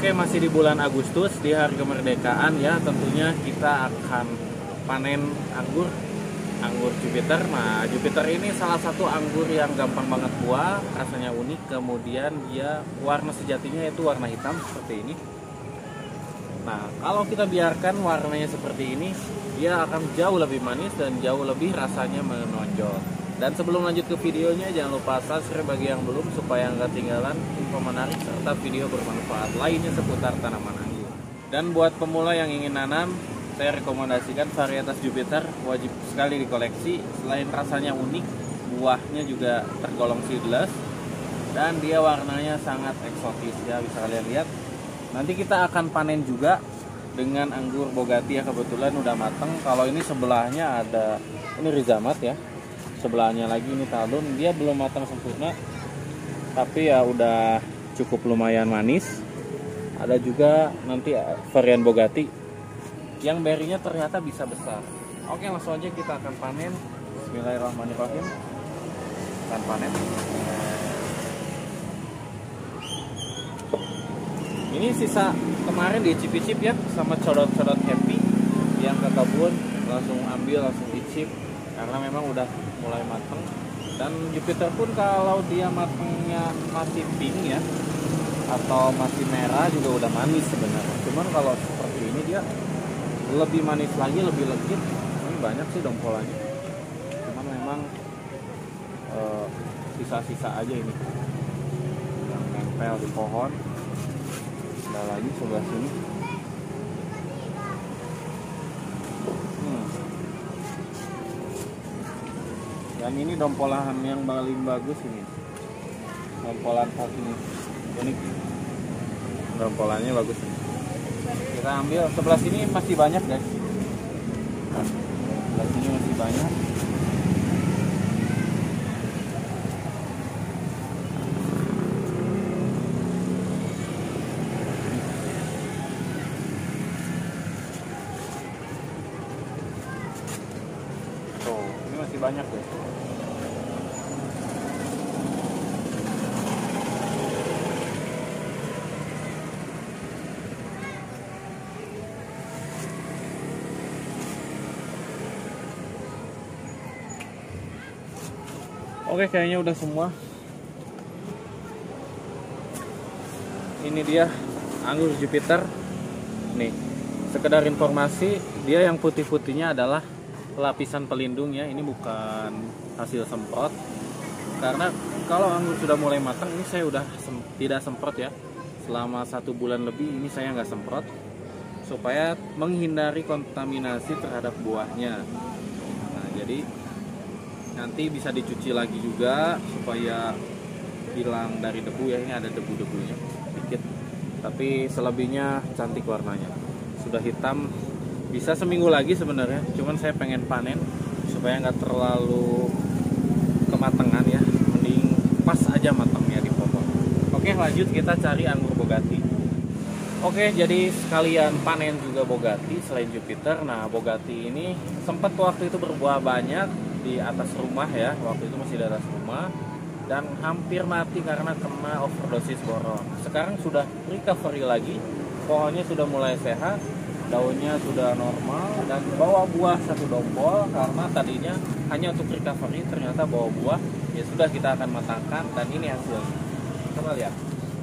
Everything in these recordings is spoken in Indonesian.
Oke, masih di bulan Agustus di hari kemerdekaan ya. Tentunya kita akan panen anggur Jupiter. Nah, Jupiter ini salah satu anggur yang gampang banget buah, rasanya unik. Kemudian dia warna sejatinya itu warna hitam seperti ini. Nah, kalau kita biarkan warnanya seperti ini, dia akan jauh lebih manis dan jauh lebih rasanya menonjol. Dan sebelum lanjut ke videonya, jangan lupa subscribe bagi yang belum supaya nggak ketinggalan info menarik serta video bermanfaat lainnya seputar tanaman anggur. Dan buat pemula yang ingin nanam, saya rekomendasikan varietas Jupiter, wajib sekali dikoleksi. Selain rasanya unik, buahnya juga tergolong seedless dan dia warnanya sangat eksotis ya, bisa kalian lihat. Nanti kita akan panen juga dengan anggur Bogati ya, kebetulan udah mateng. Kalau ini sebelahnya ada ini Rizamat ya. Sebelahnya lagi ini Talun, dia belum matang sempurna tapi ya udah cukup lumayan manis. Ada juga nanti varian Bogati yang berinya ternyata bisa besar. Oke, langsung aja kita akan panen. Bismillahirrahmanirrahim. Akan panen. Ini sisa kemarin diicip-icip ya sama codot-codot happy yang ke kebun, langsung ambil langsung icip karena memang udah mulai mateng. Dan Jupiter pun kalau dia matengnya masih pink ya atau masih merah juga udah manis sebenarnya. Cuman kalau seperti ini dia lebih manis lagi, lebih legit. Ini banyak sih dompolannya, cuman memang sisa-sisa aja ini yang nempel di pohon. Ada lagi sebelah sini. Dan ini dompolan yang paling bagus ini. Dompolan ini unik. Dompolannya bagus ini. Kita ambil sebelah sini masih banyak guys. Sebelah sini masih banyak. Tuh, ini masih banyak guys. Oke, kayaknya udah semua. Ini dia anggur Jupiter. Nih, sekedar informasi, dia yang putih-putihnya adalah lapisan pelindung ya. Ini bukan hasil semprot. Karena kalau anggur sudah mulai matang, ini saya udah tidak semprot ya. Selama 1 bulan lebih ini saya nggak semprot supaya menghindari kontaminasi terhadap buahnya. Nah, jadi nanti bisa dicuci lagi juga supaya hilang dari debu ya. Ini ada debu-debunya sedikit, tapi selebihnya cantik warnanya. Sudah hitam, bisa seminggu lagi sebenarnya, cuman saya pengen panen supaya nggak terlalu kematangan ya, mending pas aja matangnya di pohon. Oke, lanjut kita cari anggur Bogati. Oke, jadi sekalian panen juga Bogati selain Jupiter. Nah, Bogati ini sempat waktu itu berbuah banyak di atas rumah ya, waktu itu masih di atas rumah, dan hampir mati karena kena overdosis boron. Sekarang sudah recovery lagi, pohonnya sudah mulai sehat, daunnya sudah normal, dan bawa buah 1 dompol. Karena tadinya hanya untuk recovery, ternyata bawa buah. Ya sudah, kita akan matangkan dan ini hasilnya. Coba lihat.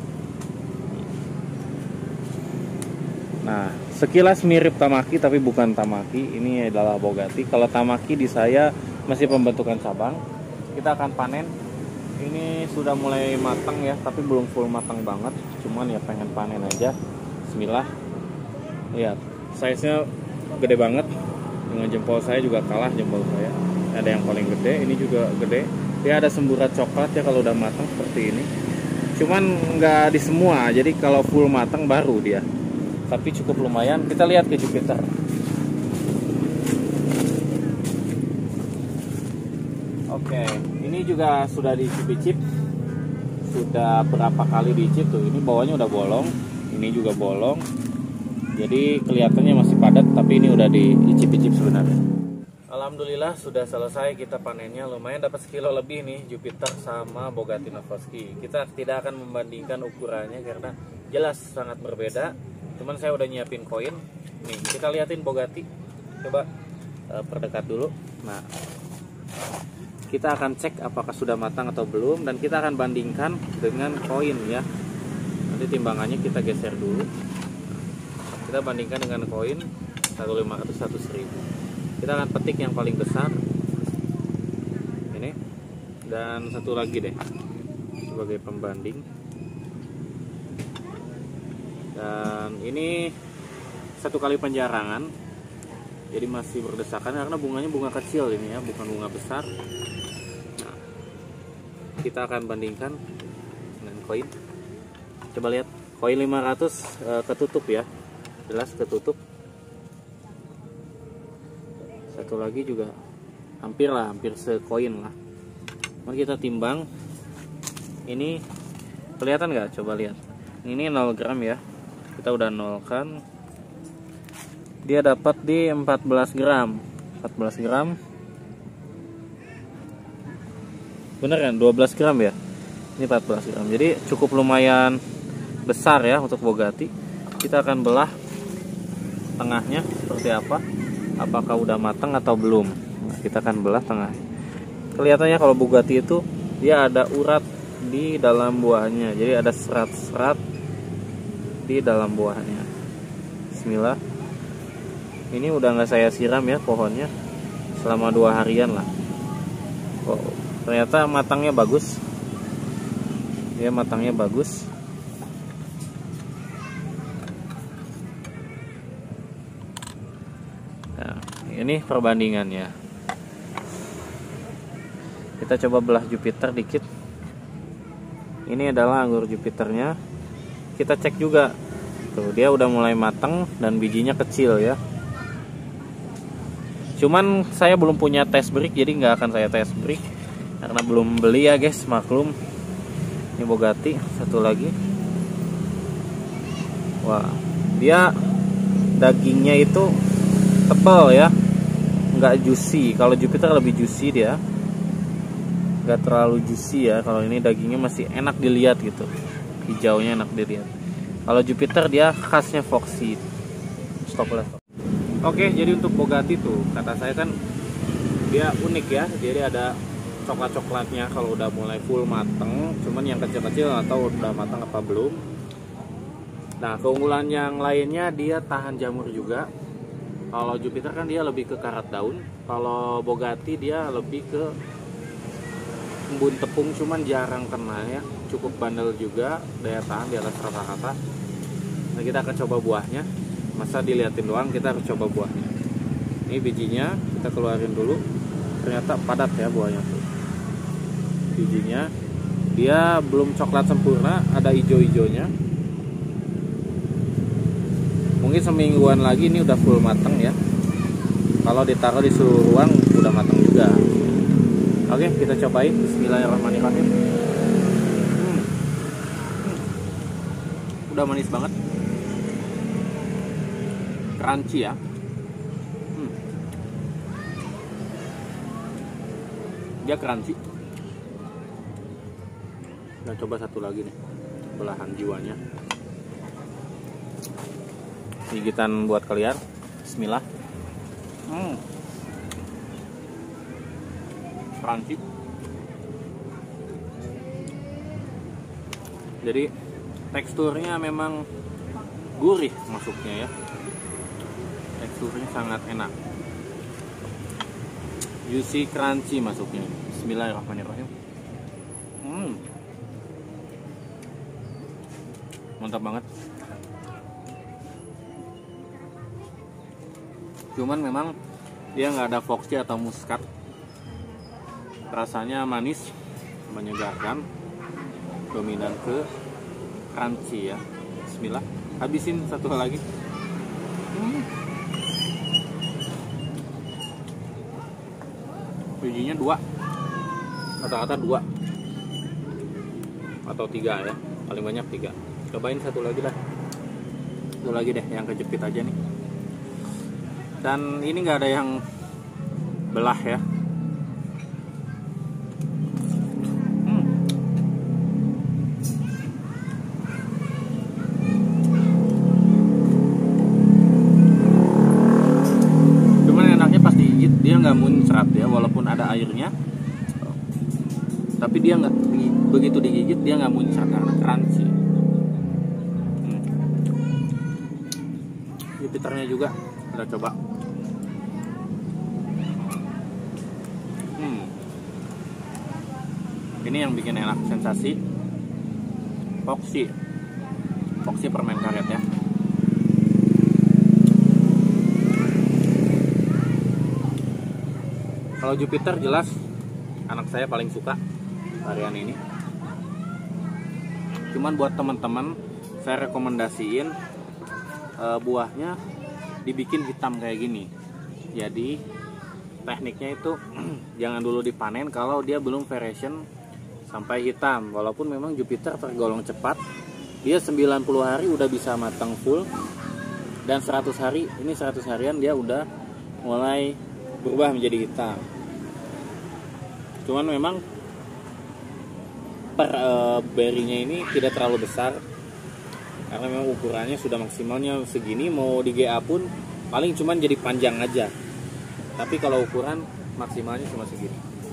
Nah, sekilas mirip Tamaki tapi bukan Tamaki. Ini adalah Bogati. Kalau Tamaki di saya masih pembentukan cabang. Kita akan panen. Ini sudah mulai matang ya, tapi belum full matang banget. Cuman ya pengen panen aja. Bismillah. Lihat, size-nya gede banget. Dengan jempol saya juga kalah jempol saya. Ada yang paling gede, ini juga gede. Dia ada semburat coklat ya kalau udah matang seperti ini. Cuman nggak di semua, jadi kalau full matang baru dia. Tapi cukup lumayan. Kita lihat ke Jupiter. Oke, ini juga sudah diicip-icip. Sudah berapa kali diicip tuh. Ini bawahnya udah bolong, ini juga bolong. Jadi kelihatannya masih padat, tapi ini udah diicip-icip sebenarnya. Alhamdulillah sudah selesai kita panennya. Lumayan dapat sekilo lebih nih Jupiter sama Bogati Novoski. Kita tidak akan membandingkan ukurannya karena jelas sangat berbeda. Cuman saya udah nyiapin koin. Nih, kita liatin Bugatti. Coba perdekat dulu. Nah, kita akan cek apakah sudah matang atau belum, dan kita akan bandingkan dengan koin ya. Nanti timbangannya kita geser dulu. Kita bandingkan dengan koin 1.500, 1.000. Kita akan petik yang paling besar. Ini. Dan satu lagi deh sebagai pembanding. Dan ini 1 kali penjarangan, jadi masih berdesakan karena bunganya bunga kecil ini ya, bukan bunga besar. Nah, kita akan bandingkan dengan koin. Coba lihat, koin 500 ketutup ya, jelas ketutup. Satu lagi juga hampir sekoin lah. Mari kita timbang. Ini kelihatan nggak? Coba lihat. Ini 0 gram ya. Kita udah nolkan. Dia dapat di 14 gram. 14 gram. Bener kan? 12 gram ya. Ini 14 gram. Jadi cukup lumayan besar ya untuk Bugatti. Kita akan belah tengahnya seperti apa. Apakah udah matang atau belum. Nah, kita akan belah tengah. Kelihatannya kalau Bugatti itu dia ada urat di dalam buahnya. Jadi ada serat-serat di dalam buahnya. Bismillah. Ini udah nggak saya siram ya pohonnya selama 2 harian lah. Oh, ternyata matangnya bagus. Ya, matangnya bagus. Nah, ini perbandingannya. Kita coba belah Jupiter dikit. Ini adalah anggur Jupiternya. Kita cek juga. Tuh, dia udah mulai matang dan bijinya kecil ya. Cuman saya belum punya test brick, jadi nggak akan saya test brick karena belum beli ya guys, maklum. Ini Bugatti satu lagi. Wah, dia dagingnya itu tebal ya, nggak juicy. Kalau Jupiter lebih juicy dia, nggak terlalu juicy ya. Kalau ini dagingnya masih enak dilihat gitu, hijaunya enak dilihat. Kalau Jupiter dia khasnya foxy. Stop lah. Oke, jadi untuk Bugatti tuh kata saya kan dia unik ya. Jadi ada coklat-coklatnya kalau udah mulai full mateng. Cuman yang kecil-kecil atau udah matang apa belum. Nah, keunggulan yang lainnya dia tahan jamur juga. Kalau Jupiter kan dia lebih ke karat daun. Kalau Bugatti dia lebih ke embun tepung, cuman jarang kena ya. Cukup bandel juga, daya tahan di atas rata-rata. Nah, kita akan coba buahnya. Masa dilihatin doang, kita harus coba buahnya. Ini bijinya kita keluarin dulu. Ternyata padat ya buahnya tuh. Bijinya dia belum coklat sempurna, ada hijau-hijaunya. Mungkin semingguan lagi ini udah full mateng ya. Kalau ditaruh di seluruh ruang udah mateng juga. Oke, kita cobain. Bismillahirrahmanirrahim. Udah manis banget. Crunchy ya. Dia crunchy. Kita coba satu lagi nih, belahan jiwanya. Gigitan buat kalian. Bismillah. Crunchy. Jadi teksturnya memang gurih masuknya ya. Teksturnya sangat enak, juicy, crunchy masuknya. Bismillahirrahmanirrahim. Mantap banget. Cuman memang dia nggak ada foxy atau muskat. Rasanya manis, menyegarkan, dominan ke crunchy ya. Bismillah. Habisin satu lagi. Bijinya 2, kata-kata 2 atau 3 ya, paling banyak 3. Cobain satu lagi lah, satu lagi deh yang kejepit aja nih. Dan ini nggak ada yang belah ya. ada airnya, tapi dia nggak begitu digigit dia nggak muncrat karena crunchy. Jupiternya juga kita coba. Ini yang bikin enak, sensasi Foxy permen karet ya. Kalau Jupiter jelas anak saya paling suka varian ini. Cuman buat teman-teman saya rekomendasiin buahnya dibikin hitam kayak gini. Jadi tekniknya itu jangan dulu dipanen kalau dia belum variation sampai hitam. Walaupun memang Jupiter tergolong cepat, dia 90 hari udah bisa matang full, dan 100 hari, ini 100 harian dia udah mulai berubah menjadi hitam. Cuman memang per berry-nya ini tidak terlalu besar karena memang ukurannya sudah maksimalnya segini. Mau di GA pun paling cuman jadi panjang aja, tapi kalau ukuran maksimalnya cuma segini.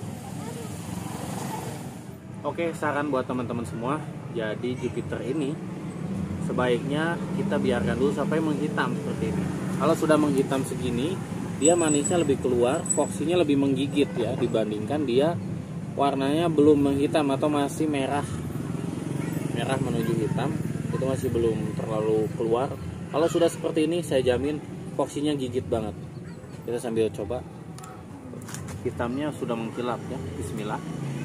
Oke, saran buat teman-teman semua, jadi Jupiter ini sebaiknya kita biarkan dulu sampai menghitam seperti ini. Kalau sudah menghitam segini, dia manisnya lebih keluar, Foxy-nya lebih menggigit ya, dibandingkan dia warnanya belum menghitam atau masih merah menuju hitam, itu masih belum terlalu keluar. Kalau sudah seperti ini, saya jamin Foxy-nya gigit banget. Kita sambil coba. Hitamnya sudah mengkilap ya, bismillah.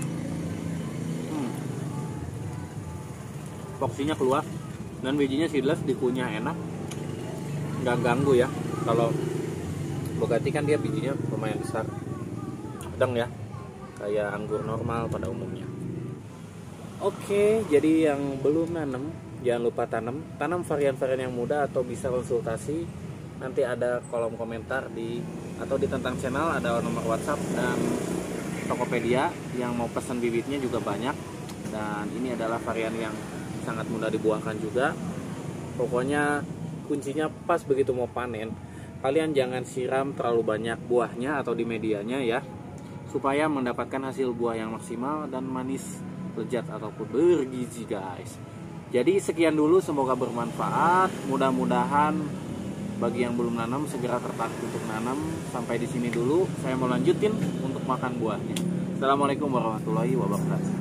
Foxy-nya keluar dan bijinya seedless, dikunyah enak, nggak ganggu ya. Kalau Bugatti kan dia bijinya lumayan besar, sedang ya, kayak anggur normal pada umumnya. Oke, jadi yang belum nanam jangan lupa tanam varian-varian yang muda, atau bisa konsultasi. Nanti ada kolom komentar atau di tentang channel ada nomor WhatsApp dan Tokopedia. Yang mau pesan bibitnya juga banyak, dan ini adalah varian yang sangat mudah dibuahkan juga. Pokoknya kuncinya pas begitu mau panen, kalian jangan siram terlalu banyak buahnya atau di medianya ya, supaya mendapatkan hasil buah yang maksimal dan manis, lezat ataupun bergizi guys. Jadi sekian dulu, semoga bermanfaat. Mudah-mudahan bagi yang belum nanam segera tertarik untuk nanam. Sampai di sini dulu, saya mau lanjutin untuk makan buahnya. Assalamualaikum warahmatullahi wabarakatuh.